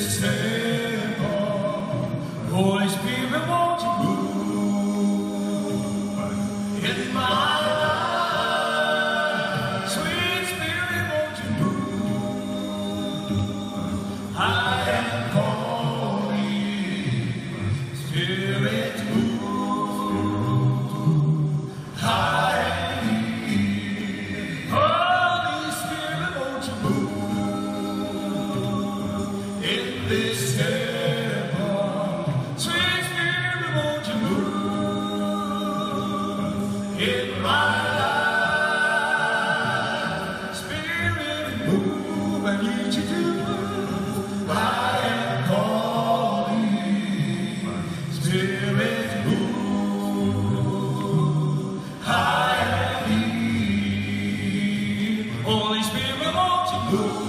this temple, Holy Spirit, won't you move in my life? Sweet Spirit, won't you move? I am calling, Spirit, move. I am here. Holy Spirit, won't you move in this temple? Sweet Spirit, won't you move in my life? Spirit, move, I need you to move. I am calling. Spirit, move. I am here. Holy Spirit, won't you move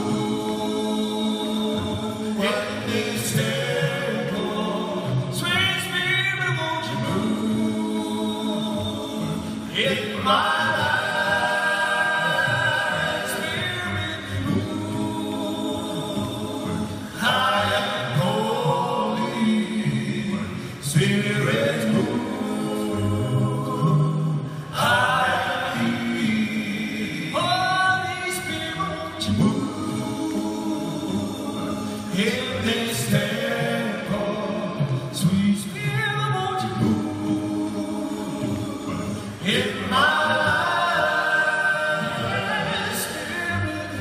in this temple? Sweet Spirit, won't you move in my life? Spirit, move. I am calling. Spirit, move. I am here. Holy Spirit, won't you move in this temple? Sweet Spirit, won't you move in my life? Spirit,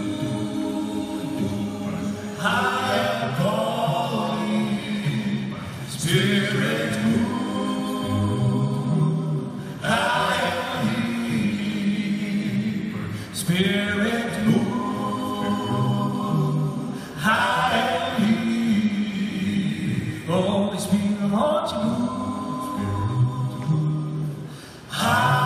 move. I am calling. Spirit, move. I am here. Spirit, move. I am here. Holy Spirit, won't you move? I